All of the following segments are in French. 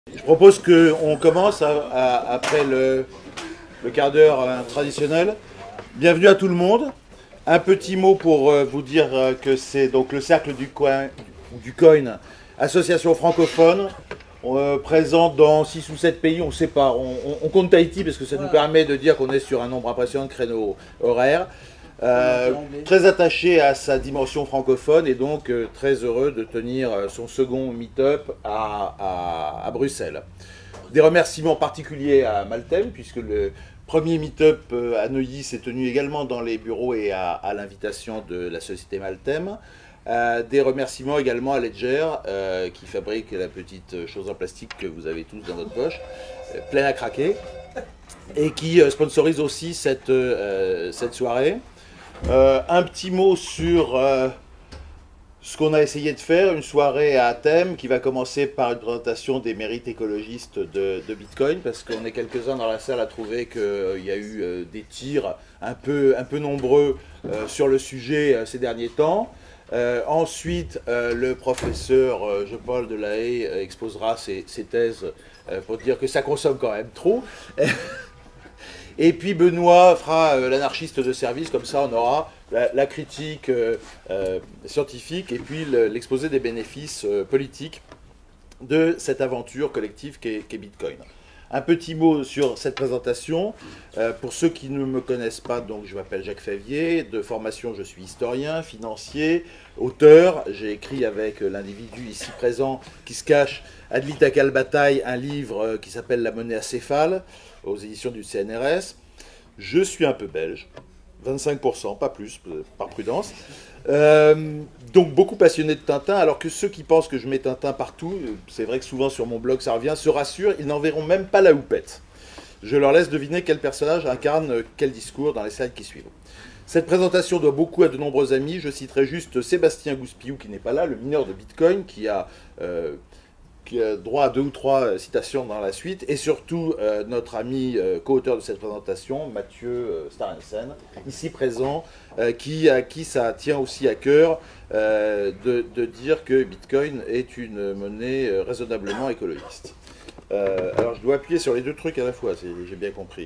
Je propose qu'on commence après le quart d'heure traditionnel. Bienvenue à tout le monde. Un petit mot pour vous dire que c'est donc le Cercle du Coin, association francophone, présente dans 6 ou 7 pays, on ne sait pas. On compte Tahiti parce que ça nous permet de dire qu'on est sur un nombre impressionnant de créneaux horaires. Très attaché à sa dimension francophone et donc très heureux de tenir son second meet-up à Bruxelles. Des remerciements particuliers à Maltem, puisque le premier meet-up à Neuilly s'est tenu également dans les bureaux et à l'invitation de la société Maltem. Des remerciements également à Ledger, qui fabrique la petite chose en plastique que vous avez tous dans votre poche, pleine à craquer, et qui sponsorise aussi cette soirée. Un petit mot sur ce qu'on a essayé de faire, une soirée à thème qui va commencer par une présentation des mérites écologistes de Bitcoin, parce qu'on est quelques-uns dans la salle à trouver qu'il y a eu des tirs un peu nombreux sur le sujet ces derniers temps. Ensuite, le professeur Jean-Paul Delahaye exposera ses thèses pour dire que ça consomme quand même trop. Et puis Benoît fera l'anarchiste de service, comme ça on aura la critique scientifique et puis l'exposé des bénéfices politiques de cette aventure collective qu'est Bitcoin. Un petit mot sur cette présentation. Pour ceux qui ne me connaissent pas, donc je m'appelle Jacques Favier. De formation, je suis historien, financier, auteur. J'ai écrit avec l'individu ici présent qui se cache, Adli Takal Bataille, un livre qui s'appelle La monnaie acéphale, aux éditions du CNRS. Je suis un peu belge, 25%, pas plus, par prudence. Donc beaucoup passionné de Tintin, alors que ceux qui pensent que je mets Tintin partout, c'est vrai que souvent sur mon blog ça revient, se rassurent, ils n'en verront même pas la houppette. Je leur laisse deviner quel personnage incarne quel discours dans les slides qui suivent. Cette présentation doit beaucoup à de nombreux amis. Je citerai juste Sébastien Gouspiou, qui n'est pas là, le mineur de Bitcoin, qui a droit à 2 ou 3 citations dans la suite, et surtout notre ami co-auteur de cette présentation, Mathieu Starensen, ici présent, à qui ça tient aussi à cœur de dire que Bitcoin est une monnaie raisonnablement écologiste. Alors je dois appuyer sur les deux trucs à la fois, j'ai bien compris.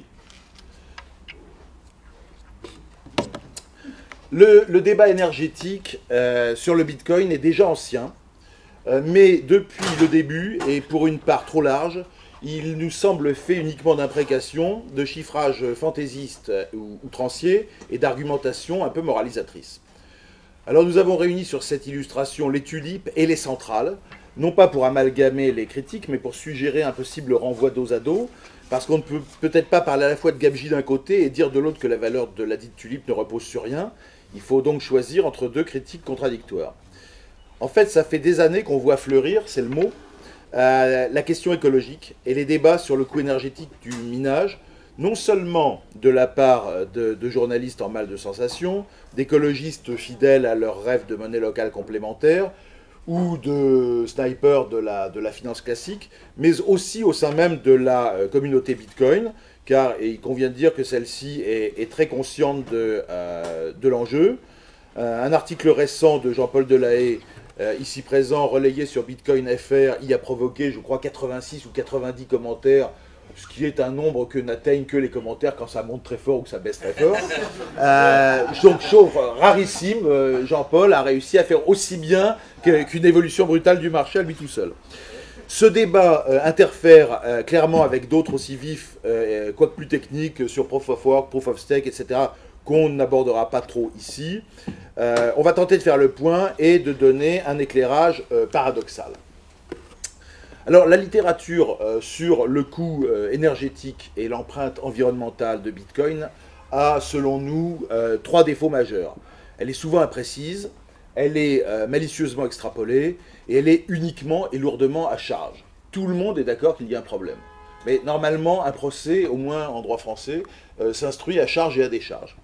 Le débat énergétique sur le Bitcoin est déjà ancien. Mais depuis le début, et pour une part trop large, il nous semble fait uniquement d'imprécations, de chiffrage fantaisiste ou outrancier et d'argumentation un peu moralisatrice. Alors nous avons réuni sur cette illustration les tulipes et les centrales, non pas pour amalgamer les critiques, mais pour suggérer un possible renvoi dos à dos, parce qu'on ne peut peut-être pas parler à la fois de gabegie d'un côté et dire de l'autre que la valeur de la dite tulipe ne repose sur rien. Il faut donc choisir entre deux critiques contradictoires. En fait, ça fait des années qu'on voit fleurir, c'est le mot, la question écologique et les débats sur le coût énergétique du minage, non seulement de la part de journalistes en mal de sensation, d'écologistes fidèles à leur rêve de monnaie locale complémentaire, ou de snipers de la finance classique, mais aussi au sein même de la communauté Bitcoin, car il convient de dire que celle-ci est très consciente de l'enjeu. Un article récent de Jean-Paul Delahaye, ici présent, relayé sur Bitcoin FR, y a provoqué, je crois, 86 ou 90 commentaires, ce qui est un nombre que n'atteignent que les commentaires quand ça monte très fort ou que ça baisse très fort. Donc, chose rarissime, Jean-Paul a réussi à faire aussi bien qu'une évolution brutale du marché à lui tout seul. Ce débat interfère clairement avec d'autres aussi vifs, quoique plus techniques, sur Proof of Work, Proof of Stake, etc., qu'on n'abordera pas trop ici. On va tenter de faire le point et de donner un éclairage paradoxal. Alors, la littérature sur le coût énergétique et l'empreinte environnementale de Bitcoin a, selon nous, 3 défauts majeurs. Elle est souvent imprécise, elle est malicieusement extrapolée, et elle est uniquement et lourdement à charge. Tout le monde est d'accord qu'il y a un problème. Mais normalement, un procès, au moins en droit français, s'instruit à charge et à décharge.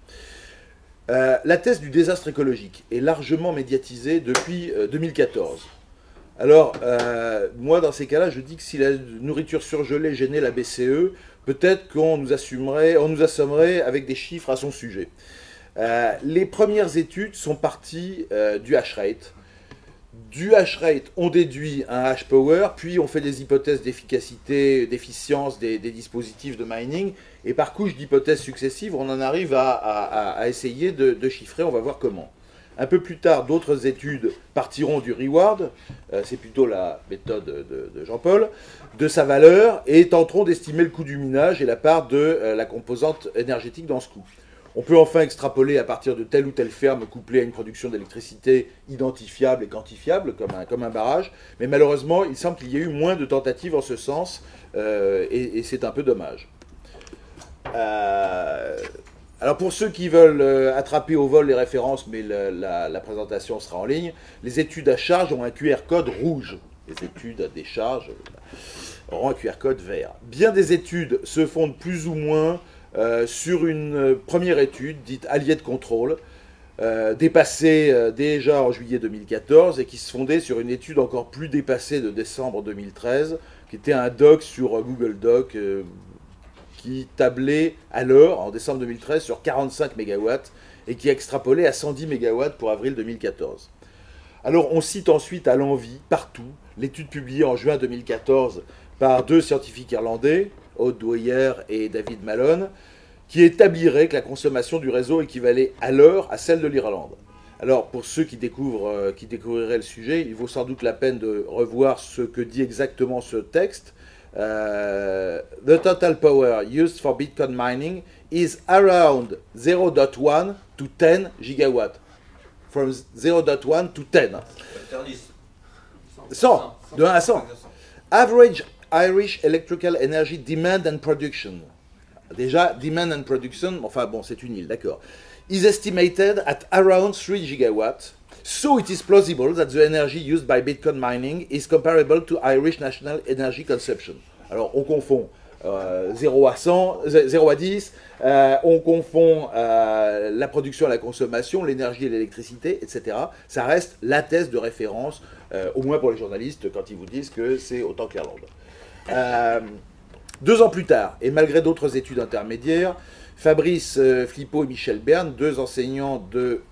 La thèse du désastre écologique est largement médiatisée depuis 2014. Alors, moi, dans ces cas-là, je dis que si la nourriture surgelée gênait la BCE, peut-être qu'on nous assommerait avec des chiffres à son sujet. Les premières études sont parties du hash rate, Du hash rate, on déduit un hash power, puis on fait des hypothèses d'efficacité, d'efficience des dispositifs de mining, et par couche d'hypothèses successives, on en arrive à essayer de chiffrer, on va voir comment. Un peu plus tard, d'autres études partiront du reward, c'est plutôt la méthode de Jean-Paul, de sa valeur, et tenteront d'estimer le coût du minage et la part de la composante énergétique dans ce coût. On peut enfin extrapoler à partir de telle ou telle ferme couplée à une production d'électricité identifiable et quantifiable, comme un barrage, mais malheureusement, il semble qu'il y ait eu moins de tentatives en ce sens, et c'est un peu dommage. Alors pour ceux qui veulent attraper au vol les références, mais la présentation sera en ligne, les études à charge ont un QR code rouge. Les études à décharge auront un QR code vert. Bien des études se fondent plus ou moins sur une première étude dite alliée de contrôle, dépassée déjà en juillet 2014 et qui se fondait sur une étude encore plus dépassée de décembre 2013, qui était un doc sur Google Doc qui tablait alors, en décembre 2013, sur 45 MW et qui extrapolait à 110 MW pour avril 2014. Alors on cite ensuite à l'envi, partout, l'étude publiée en juin 2014 par deux scientifiques irlandais, Aude Dwyer et David Malone, qui établirait que la consommation du réseau équivalait alors à celle de l'Irlande. Alors, pour ceux qui découvriraient le sujet, il vaut sans doute la peine de revoir ce que dit exactement ce texte. The total power used for Bitcoin mining is around 0.1 to 10 gigawatts. From 0.1 to 10. 100, de 1 à 100. Average Irish Electrical Energy Demand and Production. Déjà, demand and production, enfin bon, c'est une île, d'accord. Is estimated at around 3 gigawatts. So it is plausible that the energy used by Bitcoin mining is comparable to Irish national energy consumption. Alors, on confond 0 à 100, 0 à 10, on confond la production et la consommation, l'énergie et l'électricité, etc. Ça reste la thèse de référence, au moins pour les journalistes, quand ils vous disent que c'est autant que l'Irlande. 2 ans plus tard, et malgré d'autres études intermédiaires, Fabrice Flippo et Michel Berne, deux enseignants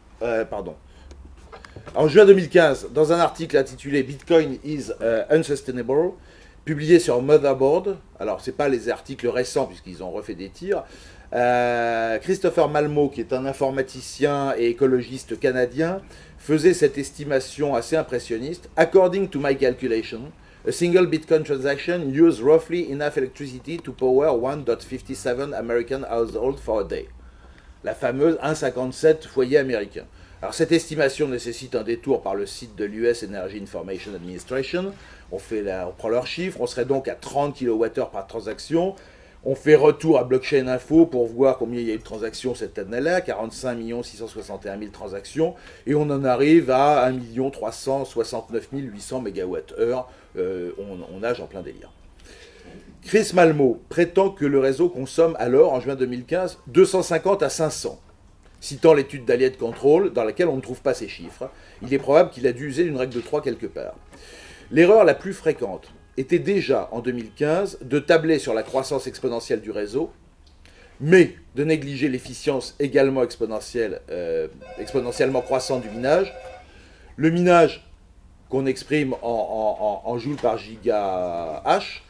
en juin 2015, dans un article intitulé Bitcoin is unsustainable, publié sur Motherboard, alors ce n'est pas les articles récents puisqu'ils ont refait des tirs, Christopher Malmo, qui est un informaticien et écologiste canadien, faisait cette estimation assez impressionniste. According to my calculation, a single Bitcoin transaction uses roughly enough electricity to power 1.57 American households for a day. La fameuse 1,57 foyers américains. Alors cette estimation nécessite un détour par le site de l'US Energy Information Administration. On prend leurs chiffres, on serait donc à 30 kWh par transaction. On fait retour à Blockchain Info pour voir combien il y a eu de transactions cette année-là, 45 661 000 transactions, et on en arrive à 1 369 800 MWh. On nage en plein délire. Chris Malmo prétend que le réseau consomme alors, en juin 2015, 250 à 500. Citant l'étude d'Allied Control, dans laquelle on ne trouve pas ces chiffres, il est probable qu'il a dû user une règle de 3 quelque part. L'erreur la plus fréquente était déjà, en 2015, de tabler sur la croissance exponentielle du réseau, mais de négliger l'efficience également exponentiellement croissante du minage. Le minage qu'on exprime en joules par giga H,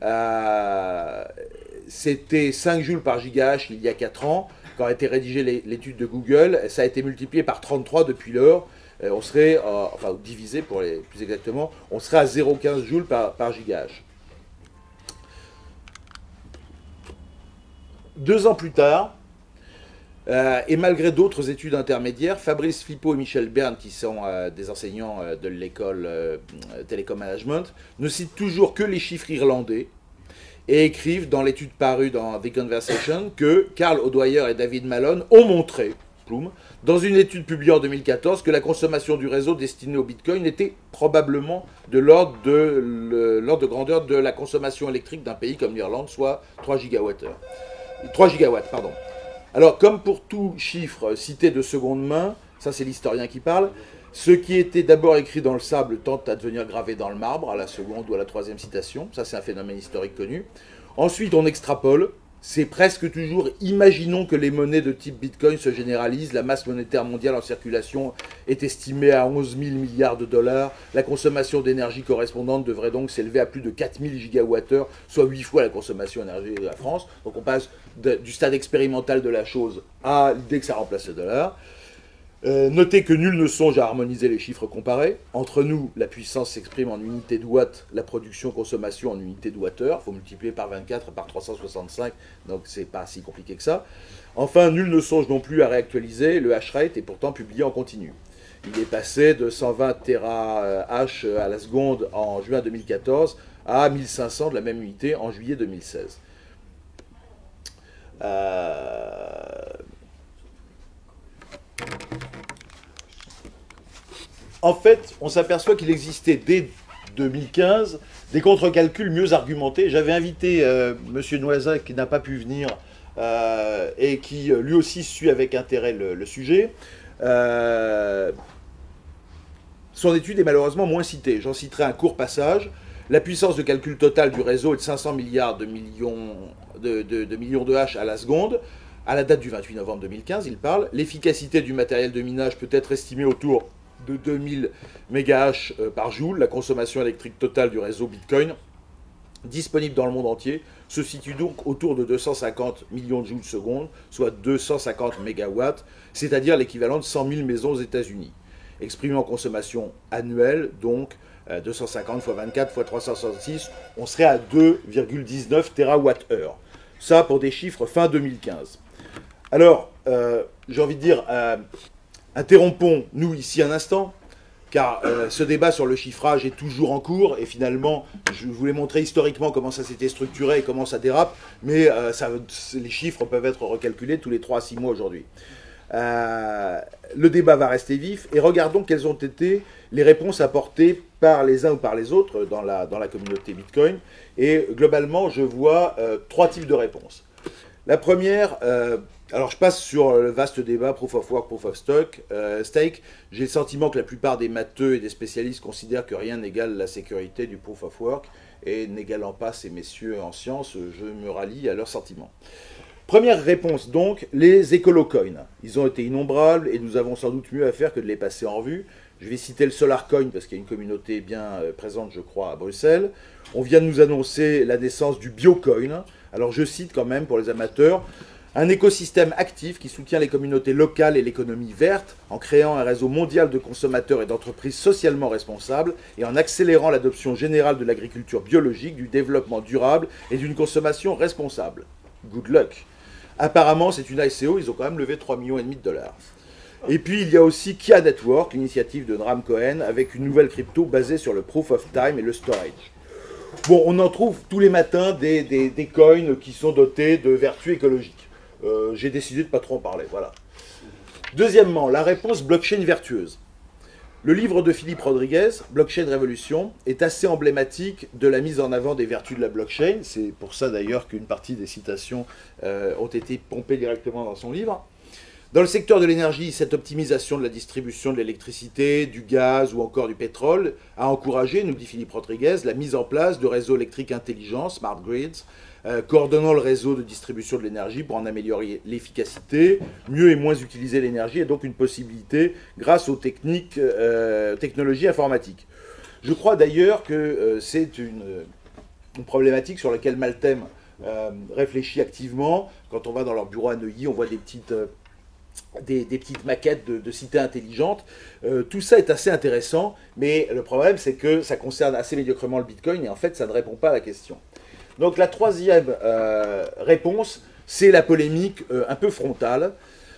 c'était 5 joules par giga H il y a 4 ans. Quand a été rédigée l'étude de Google, ça a été multiplié par 33 depuis lors. On serait, enfin divisé pour les plus exactement, on serait à 0,15 joules par giga H. 2 ans plus tard, et malgré d'autres études intermédiaires, Fabrice Flippo et Michel Berne, qui sont des enseignants de l'école Telecom Management, ne citent toujours que les chiffres irlandais et écrivent dans l'étude parue dans The Conversation que Carl O'Dwyer et David Malone ont montré, dans une étude publiée en 2014, que la consommation du réseau destiné au Bitcoin était probablement de l'ordre de grandeur de la consommation électrique d'un pays comme l'Irlande, soit 3 gigawatts. Alors, comme pour tout chiffre cité de seconde main, ça c'est l'historien qui parle, ce qui était d'abord écrit dans le sable tente à devenir gravé dans le marbre, à la seconde ou à la troisième citation. Ça c'est un phénomène historique connu. Ensuite, on extrapole. c'est presque toujours, imaginons que les monnaies de type Bitcoin se généralisent, la masse monétaire mondiale en circulation est estimée à 11 000 milliards de dollars, la consommation d'énergie correspondante devrait donc s'élever à plus de 4 000 gigawattheures, soit 8 fois la consommation énergétique de la France. Donc on passe du stade expérimental de la chose à l'idée que ça remplace le dollar. Notez que nul ne songe à harmoniser les chiffres comparés. Entre nous, la puissance s'exprime en unités de watts, la production-consommation en unités de wattheure. Il faut multiplier par 24 et par 365, donc c'est pas si compliqué que ça. Enfin, nul ne songe non plus à réactualiser le hash rate, et pourtant publié en continu. Il est passé de 120 TH à la seconde en juin 2014 à 1500 de la même unité en juillet 2016. En fait, on s'aperçoit qu'il existait dès 2015 des contre-calculs mieux argumentés. J'avais invité M. Noiset qui n'a pas pu venir et qui lui aussi suit avec intérêt le sujet. Son étude est malheureusement moins citée. J'en citerai un court passage. La puissance de calcul totale du réseau est de 500 milliards de millions de H à la seconde. À la date du 28 novembre 2015, il parle. L'efficacité du matériel de minage peut être estimée autour de 2000 MH par joule. La consommation électrique totale du réseau Bitcoin, disponible dans le monde entier, se situe donc autour de 250 millions de joules seconde, soit 250 mégawatts, c'est-à-dire l'équivalent de 100 000 maisons aux États-Unis. Exprimé en consommation annuelle, donc 250 x 24 x 366, on serait à 2,19 TWh. Ça pour des chiffres fin 2015. Alors, j'ai envie de dire, interrompons, nous, ici un instant, car ce débat sur le chiffrage est toujours en cours, et finalement, je voulais montrer historiquement comment ça s'était structuré et comment ça dérape, mais les chiffres peuvent être recalculés tous les 3 à 6 mois aujourd'hui. Le débat va rester vif, et regardons quelles ont été les réponses apportées par les uns ou par les autres dans la communauté Bitcoin, et globalement, je vois 3 types de réponses. La première... alors je passe sur le vaste débat Proof of Work, Proof of Stake. J'ai le sentiment que la plupart des matheux et des spécialistes considèrent que rien n'égale la sécurité du Proof of Work, et n'égalant pas ces messieurs en sciences, je me rallie à leurs sentiments. Première réponse donc, les écolocoins. Ils ont été innombrables et nous avons sans doute mieux à faire que de les passer en revue. Je vais citer le SolarCoin parce qu'il y a une communauté bien présente, je crois, à Bruxelles. On vient de nous annoncer la naissance du Biocoin. Alors je cite quand même pour les amateurs: un écosystème actif qui soutient les communautés locales et l'économie verte en créant un réseau mondial de consommateurs et d'entreprises socialement responsables et en accélérant l'adoption générale de l'agriculture biologique, du développement durable et d'une consommation responsable. Good luck. Apparemment, c'est une ICO, ils ont quand même levé 3,5 millions de dollars. Et puis, il y a aussi Kia Network, l'initiative de Noam Cohen, avec une nouvelle crypto basée sur le Proof of Time et le Storage. Bon, on en trouve tous les matins des coins qui sont dotés de vertus écologiques. J'ai décidé de ne pas trop en parler, voilà. Deuxièmement, la réponse blockchain vertueuse. Le livre de Philippe Rodriguez, Blockchain Révolution, est assez emblématique de la mise en avant des vertus de la blockchain. C'est pour ça d'ailleurs qu'une partie des citations ont été pompées directement dans son livre. Dans le secteur de l'énergie, cette optimisation de la distribution de l'électricité, du gaz ou encore du pétrole a encouragé, nous dit Philippe Rodriguez, la mise en place de réseaux électriques intelligents, smart grids, coordonnant le réseau de distribution de l'énergie pour en améliorer l'efficacité, mieux et moins utiliser l'énergie, et donc une possibilité grâce aux technologies informatiques. Je crois d'ailleurs que c'est une problématique sur laquelle Maltem réfléchit activement. Quand on va dans leur bureau à Neuilly, on voit des petites maquettes de cités intelligentes. Tout ça est assez intéressant, mais le problème c'est que ça concerne assez médiocrement le Bitcoin et en fait ça ne répond pas à la question. Donc la troisième réponse, c'est la polémique un peu frontale,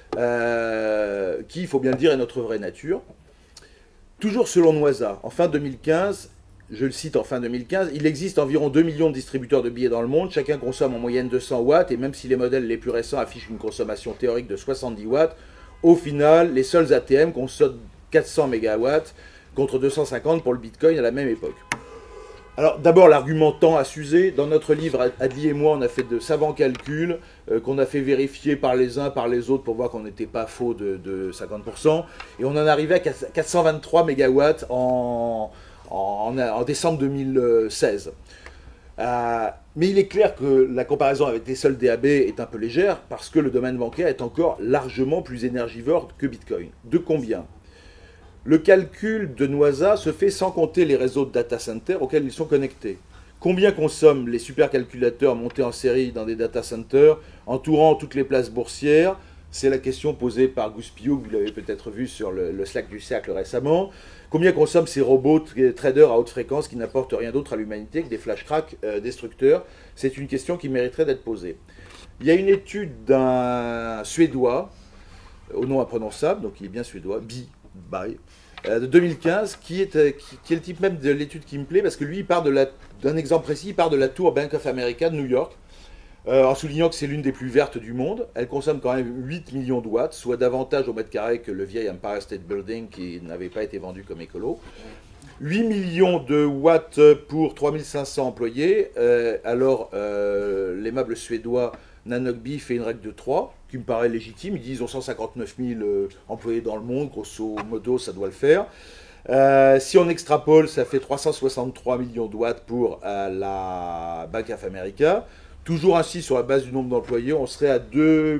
qui, il faut bien le dire, est notre vraie nature. Toujours selon Noiset, en fin 2015, je le cite en fin 2015, il existe environ 2 millions de distributeurs de billets dans le monde, chacun consomme en moyenne 200 watts, et même si les modèles les plus récents affichent une consommation théorique de 70 watts, au final, les seuls ATM consomment 400 mégawatts contre 250 pour le Bitcoin à la même époque. Alors d'abord l'argument tend à s'user. Dans notre livre, Adli et moi, on a fait de savants calculs qu'on a fait vérifier par les uns, par les autres pour voir qu'on n'était pas faux de 50%. Et on en arrivait à 423 mégawatts en décembre 2016. Mais il est clair que la comparaison avec les seuls DAB est un peu légère parce que le domaine bancaire est encore largement plus énergivore que Bitcoin. De combien? Le calcul de Noisa se fait sans compter les réseaux de data centers auxquels ils sont connectés. Combien consomment les supercalculateurs montés en série dans des data centers, entourant toutes les places boursières? C'est la question posée par Gus Piou, vous l'avez peut-être vu sur le Slack du cercle récemment. Combien consomment ces robots traders à haute fréquence qui n'apportent rien d'autre à l'humanité que des flash-cracks destructeurs? C'est une question qui mériterait d'être posée. Il y a une étude d'un Suédois, au nom imprononçable, donc il est bien suédois, By, de 2015, qui est le type même de l'étude qui me plaît, parce que lui, il part d'un exemple précis, il part de la tour Bank of America de New York, en soulignant que c'est l'une des plus vertes du monde. Elle consomme quand même 8 millions de watts, soit davantage au mètre carré que le vieil Empire State Building qui n'avait pas été vendu comme écolo. 8 millions de watts pour 3500 employés. Alors, l'aimable suédois Nanogby fait une règle de 3, qui me paraît légitime. Ils disent qu'ils ont 159 000 employés dans le monde, grosso modo, ça doit le faire. Si on extrapole, ça fait 363 millions de watts pour la Bank of America. Toujours ainsi, sur la base du nombre d'employés, on serait à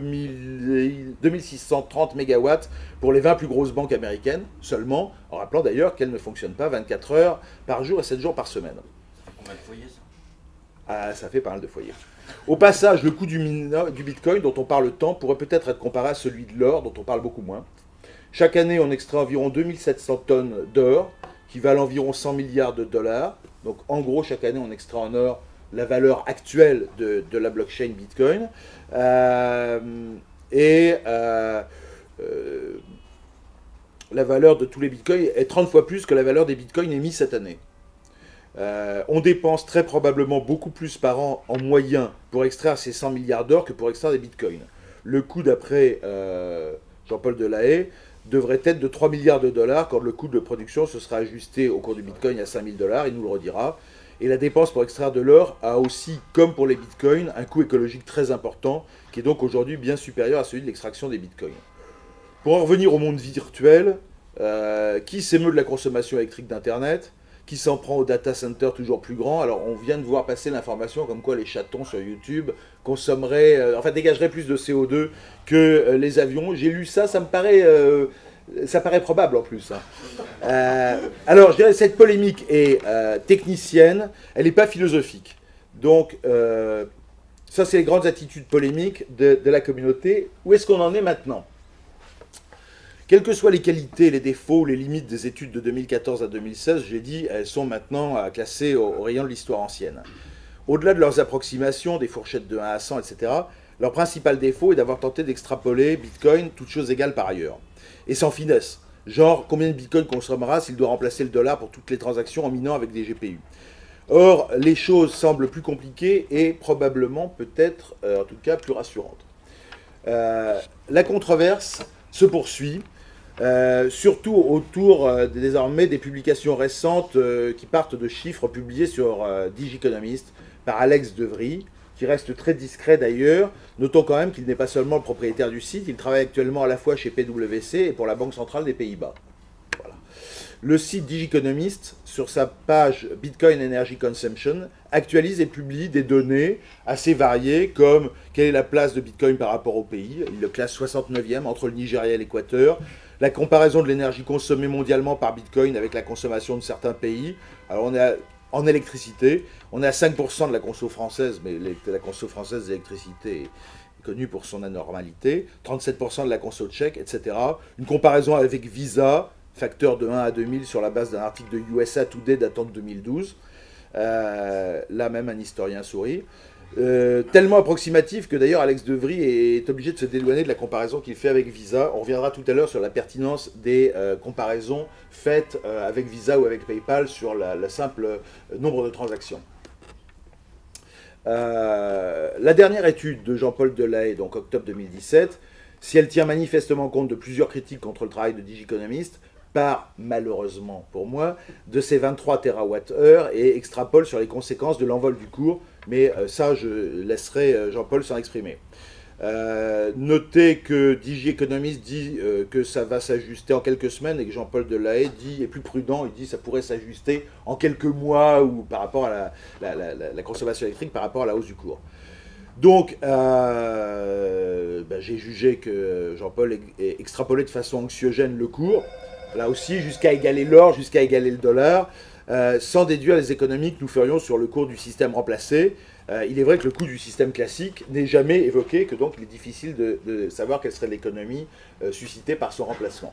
2630 mégawatts pour les 20 plus grosses banques américaines seulement, en rappelant d'ailleurs qu'elles ne fonctionnent pas 24 heures par jour et 7 jours par semaine. Combien de foyers, ça? Ça fait pas mal de foyers. Au passage, le coût du Bitcoin, dont on parle tant, pourrait peut-être être comparé à celui de l'or, dont on parle beaucoup moins. Chaque année, on extrait environ 2700 tonnes d'or, qui valent environ 100 milliards de dollars. Donc en gros, chaque année, on extrait en or la valeur actuelle de la blockchain Bitcoin. La valeur de tous les Bitcoins est 30 fois plus que la valeur des Bitcoins émis cette année. On dépense très probablement beaucoup plus par an en moyen pour extraire ces 100 milliards d'or que pour extraire des Bitcoins. Le coût, d'après Jean-Paul Delahaye, devrait être de 3 milliards de dollars quand le coût de production se sera ajusté au cours du Bitcoin à 5 000 dollars, il nous le redira. Et la dépense pour extraire de l'or a aussi, comme pour les bitcoins, un coût écologique très important, qui est donc aujourd'hui bien supérieur à celui de l'extraction des bitcoins. Pour en revenir au monde virtuel, qui s'émeut de la consommation électrique d'Internet? Qui s'en prend aux data centers toujours plus grands? Alors on vient de voir passer l'information comme quoi les chatons sur YouTube consommeraient, dégageraient plus de CO2 que les avions. J'ai lu ça, ça paraît probable en plus. Alors, je dirais que cette polémique est technicienne, elle n'est pas philosophique. Donc, ça, c'est les grandes attitudes polémiques de la communauté. Où est-ce qu'on en est maintenant? Quelles que soient les qualités, les défauts, les limites des études de 2014 à 2016, j'ai dit, elles sont maintenant classées au rayon de l'histoire ancienne. Au-delà de leurs approximations, des fourchettes de 1 à 100, etc., leur principal défaut est d'avoir tenté d'extrapoler Bitcoin, toutes choses égales par ailleurs. Et sans finesse. Genre, combien de Bitcoin consommera s'il doit remplacer le dollar pour toutes les transactions en minant avec des GPU? Or, les choses semblent plus compliquées et probablement, peut-être, en tout cas, plus rassurantes. La controverse se poursuit, surtout autour désormais des publications récentes qui partent de chiffres publiés sur Digiconomist par Alex De Vries, qui reste très discret d'ailleurs. Notons quand même qu'il n'est pas seulement le propriétaire du site, il travaille actuellement à la fois chez PwC et pour la Banque centrale des Pays-Bas. Voilà. Le site Digiconomist, sur sa page Bitcoin Energy Consumption, actualise et publie des données assez variées comme quelle est la place de Bitcoin par rapport au pays. Il le classe 69e entre le Nigeria et l'Équateur. La comparaison de l'énergie consommée mondialement par Bitcoin avec la consommation de certains pays. Alors on est en électricité, on est à 5% de la conso française, mais la conso française d'électricité est connue pour son anormalité, 37% de la conso tchèque, etc. Une comparaison avec Visa, facteur de 1 à 2000 sur la base d'un article de USA Today datant de 2012. Là même un historien sourit. Tellement approximatif que d'ailleurs Alex De Vries est obligé de se dédouaner de la comparaison qu'il fait avec Visa. On reviendra tout à l'heure sur la pertinence des comparaisons faites avec Visa ou avec PayPal sur le simple nombre de transactions. La dernière étude de Jean-Paul Delahaye, donc octobre 2017, si elle tient manifestement compte de plusieurs critiques contre le travail de Digiconomist, part malheureusement pour moi de ces 23 TWh et extrapole sur les conséquences de l'envol du cours, mais ça je laisserai Jean-Paul s'en exprimer. Notez que Digi Economist dit que ça va s'ajuster en quelques semaines et que Jean-Paul Delahaye est plus prudent, il dit que ça pourrait s'ajuster en quelques mois ou par rapport à la consommation électrique par rapport à la hausse du cours. Donc, j'ai jugé que Jean-Paul extrapolait de façon anxiogène le cours, là aussi jusqu'à égaler l'or, jusqu'à égaler le dollar, sans déduire les économies que nous ferions sur le cours du système remplacé. Il est vrai que le coût du système classique n'est jamais évoqué, que donc il est difficile de savoir quelle serait l'économie suscitée par son remplacement.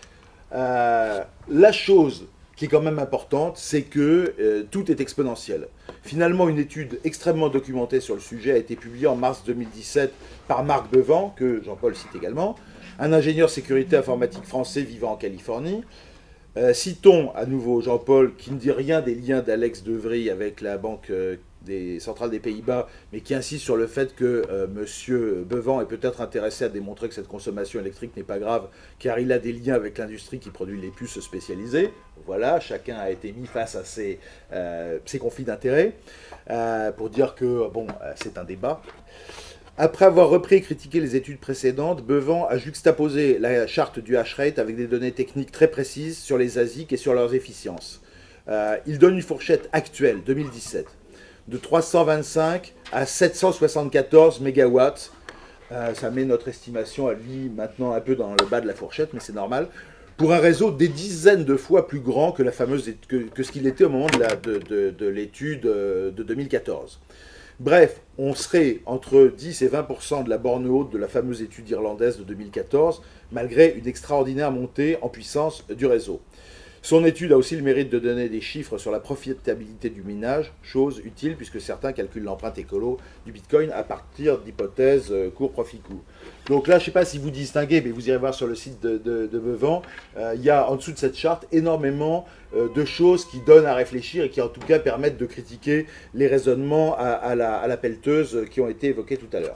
La chose qui est quand même importante, c'est que tout est exponentiel. Finalement, une étude extrêmement documentée sur le sujet a été publiée en mars 2017 par Marc Bevant, que Jean-Paul cite également, un ingénieur sécurité informatique français vivant en Californie. Citons à nouveau Jean-Paul, qui ne dit rien des liens d'Alex Devry avec la Banque des centrales des Pays-Bas, mais qui insiste sur le fait que M. Bevant est peut-être intéressé à démontrer que cette consommation électrique n'est pas grave, car il a des liens avec l'industrie qui produit les puces spécialisées. Voilà, chacun a été mis face à ses conflits d'intérêts, pour dire que, bon, c'est un débat. Après avoir repris et critiqué les études précédentes, Bevant a juxtaposé la charte du hash-rate avec des données techniques très précises sur les ASIC et sur leurs efficiences. Il donne une fourchette actuelle, 2017, de 325 à 774 mégawatts. Ça met notre estimation à lui maintenant un peu dans le bas de la fourchette, mais c'est normal. Pour un réseau des dizaines de fois plus grand que, que ce qu'il était au moment de l'étude de 2014. Bref, on serait entre 10 et 20% de la borne haute de la fameuse étude irlandaise de 2014, malgré une extraordinaire montée en puissance du réseau. Son étude a aussi le mérite de donner des chiffres sur la profitabilité du minage, chose utile puisque certains calculent l'empreinte écolo du Bitcoin à partir d'hypothèses court-profit-coût. Donc là, je ne sais pas si vous distinguez, mais vous irez voir sur le site de Bevant, il y a en dessous de cette charte énormément de choses qui donnent à réfléchir et qui en tout cas permettent de critiquer les raisonnements à la pelleteuse qui ont été évoqués tout à l'heure.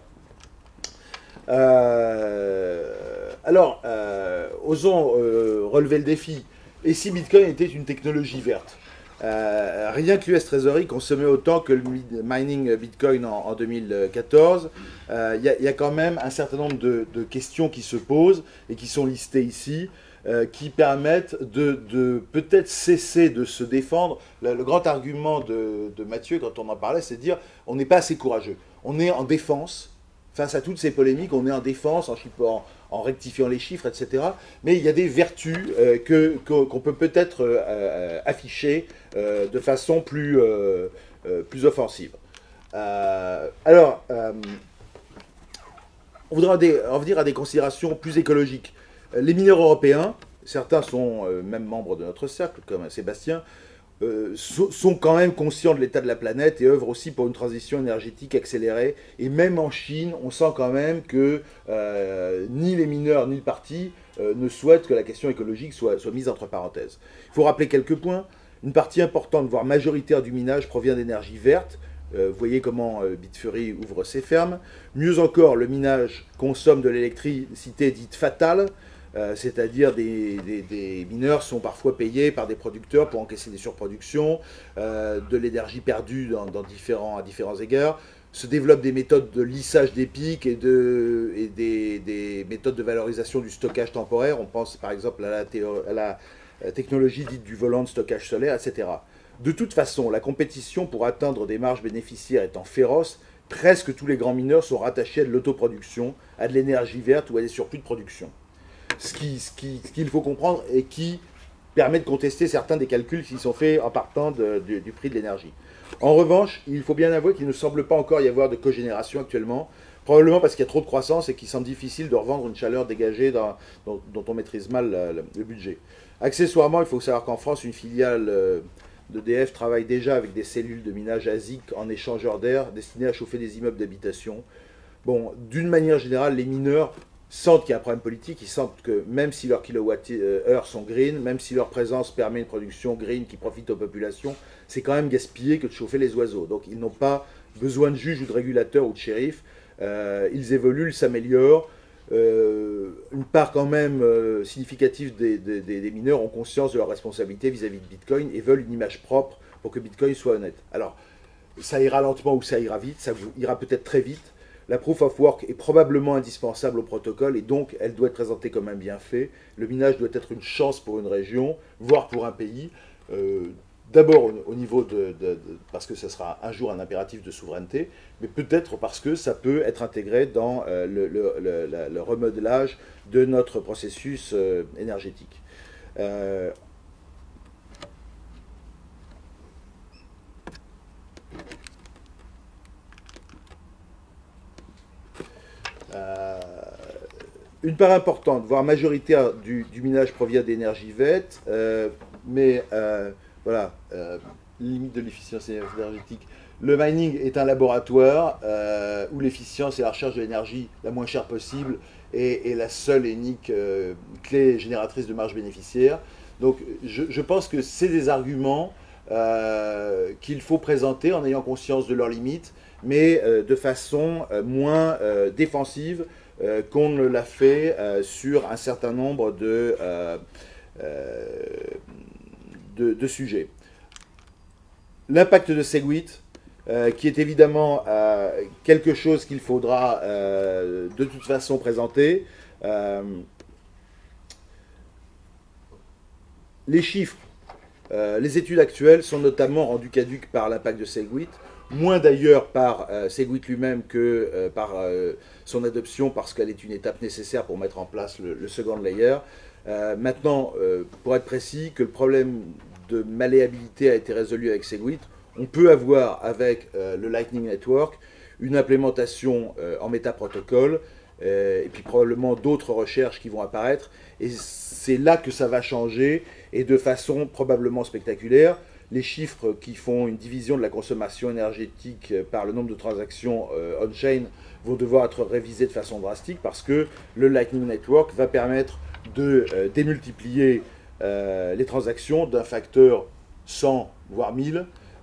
Osons relever le défi. Et si Bitcoin était une technologie verte? Rien que l'US Treasury consommait autant que le mining Bitcoin en 2014. Il y a quand même un certain nombre de questions qui se posent et qui sont listées ici, qui permettent de peut-être cesser de se défendre. Le grand argument de Mathieu, quand on en parlait, c'est de dire on n'est pas assez courageux. On est en défense. Face à toutes ces polémiques, on est en défense, en rectifiant les chiffres, etc. Mais il y a des vertus qu'on peut peut-être afficher de façon plus offensive. On voudrait en venir à des considérations plus écologiques. Les mineurs européens, certains sont même membres de notre cercle, comme Sébastien, sont quand même conscients de l'état de la planète et œuvrent aussi pour une transition énergétique accélérée. Et même en Chine, on sent quand même que ni les mineurs ni le parti ne souhaitent que la question écologique soit mise entre parenthèses. Il faut rappeler quelques points. Une partie importante, voire majoritaire du minage provient d'énergie verte. Vous voyez comment Bitfury ouvre ses fermes. Mieux encore, le minage consomme de l'électricité dite fatale, c'est-à-dire des mineurs sont parfois payés par des producteurs pour encaisser des surproductions, de l'énergie perdue à différents égards. Se développent des méthodes de lissage des pics et des méthodes de valorisation du stockage temporaire. On pense par exemple à la technologie dite du volant de stockage solaire, etc. De toute façon, la compétition pour atteindre des marges bénéficiaires étant féroce, presque tous les grands mineurs sont rattachés à de l'autoproduction, à de l'énergie verte ou à des surplus de production. Ce qu'il faut comprendre et qui permet de contester certains des calculs qui sont faits en partant du prix de l'énergie. En revanche, il faut bien avouer qu'il ne semble pas encore y avoir de cogénération actuellement, probablement parce qu'il y a trop de croissance et qu'il semble difficile de revendre une chaleur dégagée dont on maîtrise mal le budget. Accessoirement, il faut savoir qu'en France, une filiale d'EDF travaille déjà avec des cellules de minage ASIC en échangeur d'air destinées à chauffer des immeubles d'habitation. Bon, d'une manière générale, les mineurs sentent qu'il y a un problème politique, ils sentent que même si leurs kilowattheures sont green, même si leur présence permet une production green qui profite aux populations, c'est quand même gaspillé que de chauffer les oiseaux. Donc ils n'ont pas besoin de juges ou de régulateurs ou de shérifs, ils évoluent, ils s'améliorent. Une part quand même significative des mineurs ont conscience de leur responsabilité vis-à-vis de Bitcoin et veulent une image propre pour que Bitcoin soit honnête. Alors, ça ira lentement ou ça ira vite, ça ira peut-être très vite. La proof of work est probablement indispensable au protocole et donc elle doit être présentée comme un bienfait. Le minage doit être une chance pour une région, voire pour un pays. D'abord au niveau parce que ce sera un jour un impératif de souveraineté, mais peut-être parce que ça peut être intégré dans le remodelage de notre processus énergétique. Une part importante, voire majoritaire du minage provient d'énergie verte, mais voilà, limite de l'efficience énergétique. Le mining est un laboratoire où l'efficience et la recherche de l'énergie la moins chère possible est la seule et unique clé génératrice de marge bénéficiaire. Donc je pense que c'est des arguments qu'il faut présenter en ayant conscience de leurs limites, mais de façon moins défensive qu'on ne l'a fait sur un certain nombre de sujets. L'impact de Segwit, qui est évidemment quelque chose qu'il faudra de toute façon présenter. Les chiffres, les études actuelles sont notamment rendues caduques par l'impact de Segwit, moins d'ailleurs par Segwit lui-même que par son adoption, parce qu'elle est une étape nécessaire pour mettre en place le second layer. Maintenant, pour être précis, que le problème de malléabilité a été résolu avec Segwit, on peut avoir avec le Lightning Network une implémentation en métaprotocole, et puis probablement d'autres recherches qui vont apparaître, et c'est là que ça va changer, et de façon probablement spectaculaire. Les chiffres qui font une division de la consommation énergétique par le nombre de transactions on-chain vont devoir être révisés de façon drastique, parce que le Lightning Network va permettre de démultiplier les transactions d'un facteur 100, voire 1000,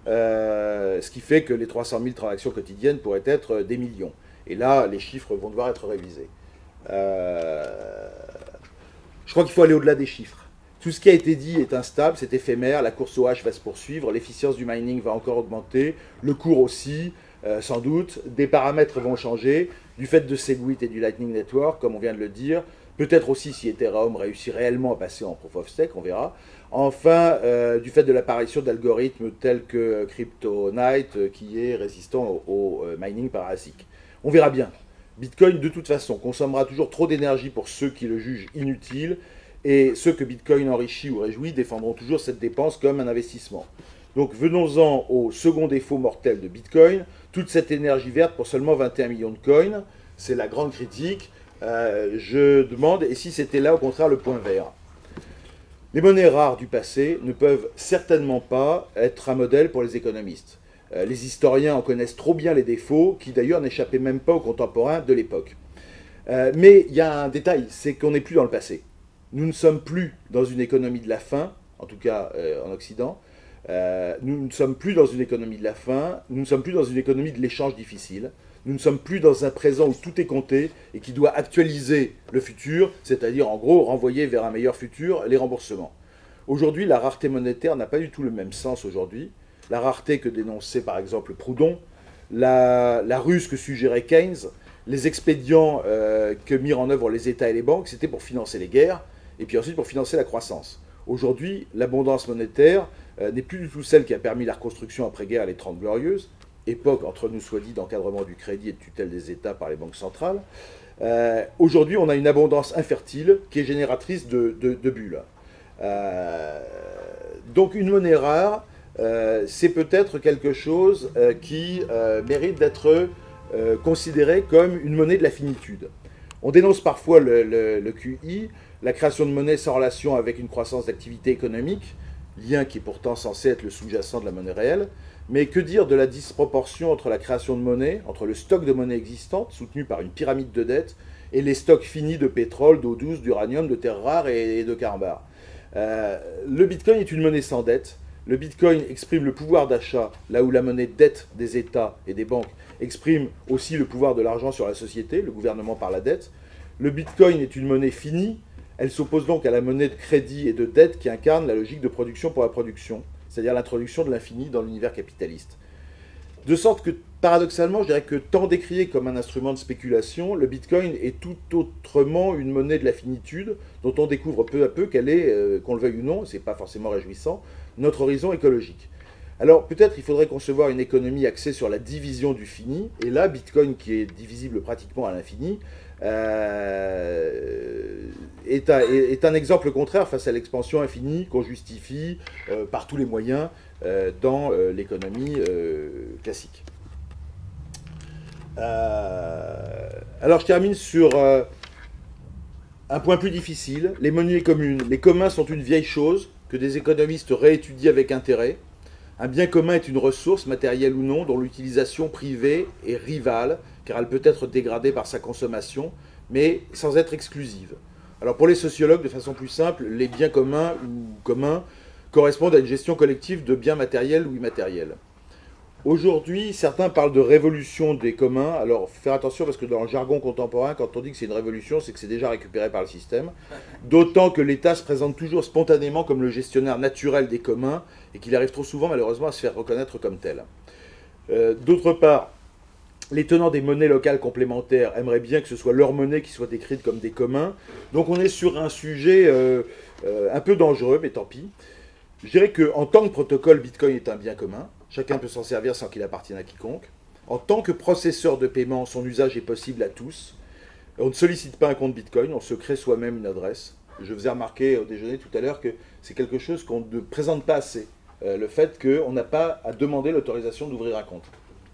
ce qui fait que les 300 000 transactions quotidiennes pourraient être des millions. Et là, les chiffres vont devoir être révisés. Je crois qu'il faut aller au-delà des chiffres. Tout ce qui a été dit est instable, c'est éphémère, la course au hash va se poursuivre, l'efficience du mining va encore augmenter, le cours aussi, sans doute, des paramètres vont changer, du fait de Segwit et du Lightning Network, comme on vient de le dire, peut-être aussi si Ethereum réussit réellement à passer en Proof of Stake, on verra. Enfin, du fait de l'apparition d'algorithmes tels que CryptoNight, qui est résistant au mining par ASIC. On verra bien. Bitcoin, de toute façon, consommera toujours trop d'énergie pour ceux qui le jugent inutile, et ceux que Bitcoin enrichit ou réjouit défendront toujours cette dépense comme un investissement. Donc venons-en au second défaut mortel de Bitcoin, toute cette énergie verte pour seulement 21 millions de coins, c'est la grande critique. Je demande, et si c'était là au contraire le point vert? Les monnaies rares du passé ne peuvent certainement pas être un modèle pour les économistes. Les historiens en connaissent trop bien les défauts, qui d'ailleurs n'échappaient même pas aux contemporains de l'époque. Mais il y a un détail, c'est qu'on n'est plus dans le passé. Nous ne sommes plus dans une économie de la faim, en tout cas en Occident. Nous ne sommes plus dans une économie de la faim, nous ne sommes plus dans une économie de l'échange difficile. Nous ne sommes plus dans un présent où tout est compté et qui doit actualiser le futur, c'est-à-dire en gros renvoyer vers un meilleur futur les remboursements. Aujourd'hui, la rareté monétaire n'a pas du tout le même sens aujourd'hui. La rareté que dénonçait par exemple Proudhon, la ruse que suggérait Keynes, les expédients que mirent en œuvre les États et les banques, c'était pour financer les guerres et puis ensuite pour financer la croissance. Aujourd'hui, l'abondance monétaire n'est plus du tout celle qui a permis la reconstruction après-guerre, les 30 Glorieuses, époque, entre nous soit dit, d'encadrement du crédit et de tutelle des États par les banques centrales. Aujourd'hui, on a une abondance infertile qui est génératrice de bulles. Donc une monnaie rare, c'est peut-être quelque chose qui mérite d'être considéré comme une monnaie de la finitude. On dénonce parfois le QI, la création de monnaie sans relation avec une croissance d'activité économique, lien qui est pourtant censé être le sous-jacent de la monnaie réelle. Mais que dire de la disproportion entre la création de monnaie, entre le stock de monnaie existante, soutenu par une pyramide de dettes, et les stocks finis de pétrole, d'eau douce, d'uranium, de terres rares et de carambars. Le Bitcoin est une monnaie sans dette. Le Bitcoin exprime le pouvoir d'achat, là où la monnaie dette des États et des banques exprime aussi le pouvoir de l'argent sur la société, le gouvernement par la dette. Le Bitcoin est une monnaie finie. Elle s'oppose donc à la monnaie de crédit et de dette qui incarne la logique de production pour la production, c'est-à-dire l'introduction de l'infini dans l'univers capitaliste. De sorte que paradoxalement, je dirais que tant décrié comme un instrument de spéculation, le Bitcoin est tout autrement une monnaie de la finitude dont on découvre peu à peu qu'elle est, qu'on le veuille ou non, c'est pas forcément réjouissant, notre horizon écologique. Alors peut-être il faudrait concevoir une économie axée sur la division du fini, et là, Bitcoin, qui est divisible pratiquement à l'infini, est un exemple contraire face à l'expansion infinie qu'on justifie par tous les moyens dans l'économie classique. Alors je termine sur un point plus difficile, les monnaies communes. Les communs sont une vieille chose que des économistes réétudient avec intérêt. Un bien commun est une ressource, matérielle ou non, dont l'utilisation privée est rivale, car elle peut être dégradée par sa consommation, mais sans être exclusive. Alors pour les sociologues, de façon plus simple, les biens communs ou communs correspondent à une gestion collective de biens matériels ou immatériels. Aujourd'hui, certains parlent de révolution des communs. Alors, faire attention parce que dans le jargon contemporain, quand on dit que c'est une révolution, c'est que c'est déjà récupéré par le système. D'autant que l'État se présente toujours spontanément comme le gestionnaire naturel des communs et qu'il arrive trop souvent, malheureusement, à se faire reconnaître comme tel. D'autre part, les tenants des monnaies locales complémentaires aimeraient bien que ce soit leur monnaie qui soit décrite comme des communs. Donc, on est sur un sujet un peu dangereux, mais tant pis. Je dirais qu'en tant que protocole, Bitcoin est un bien commun. Chacun peut s'en servir sans qu'il appartienne à quiconque. En tant que processeur de paiement, son usage est possible à tous. On ne sollicite pas un compte Bitcoin, on se crée soi-même une adresse. Je vous ai remarqué au déjeuner tout à l'heure que c'est quelque chose qu'on ne présente pas assez. Le fait qu'on n'a pas à demander l'autorisation d'ouvrir un compte.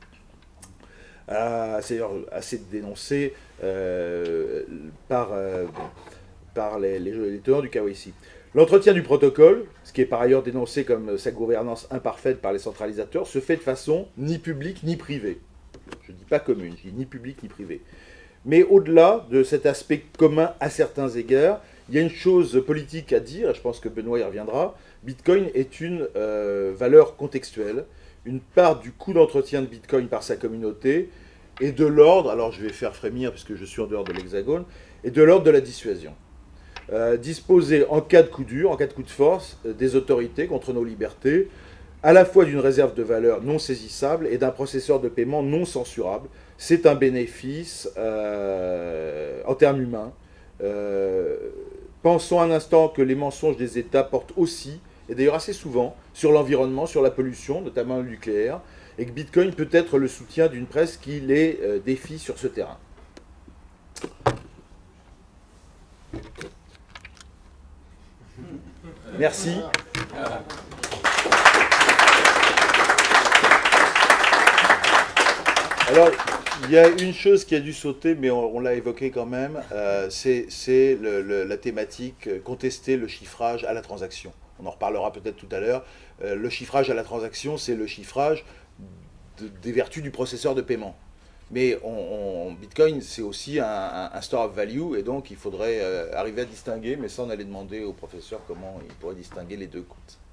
C'est d'ailleurs assez dénoncé par les tenants du KYC. L'entretien du protocole, ce qui est par ailleurs dénoncé comme sa gouvernance imparfaite par les centralisateurs, se fait de façon ni publique ni privée. Je ne dis pas commune, je dis ni publique ni privée. Mais au-delà de cet aspect commun à certains égards, il y a une chose politique à dire, et je pense que Benoît y reviendra, Bitcoin est une valeur contextuelle. Une part du coût d'entretien de Bitcoin par sa communauté est de l'ordre, alors je vais faire frémir parce que je suis en dehors de l'hexagone, est de l'ordre de la dissuasion. Disposer en cas de coup dur, en cas de coup de force, des autorités contre nos libertés, à la fois d'une réserve de valeur non saisissable et d'un processeur de paiement non censurable. C'est un bénéfice en termes humains. Pensons un instant que les mensonges des États portent aussi, et d'ailleurs assez souvent, sur l'environnement, sur la pollution, notamment le nucléaire, et que Bitcoin peut être le soutien d'une presse qui les défie sur ce terrain. Merci. Alors, il y a une chose qui a dû sauter, mais on l'a évoqué quand même, c'est la thématique contester le chiffrage à la transaction. On en reparlera peut-être tout à l'heure. Le chiffrage à la transaction, c'est le chiffrage des vertus du processeur de paiement. Mais Bitcoin, c'est aussi un store of value, et donc il faudrait arriver à distinguer, mais ça on allait demander au professeur comment il pourrait distinguer les deux comptes.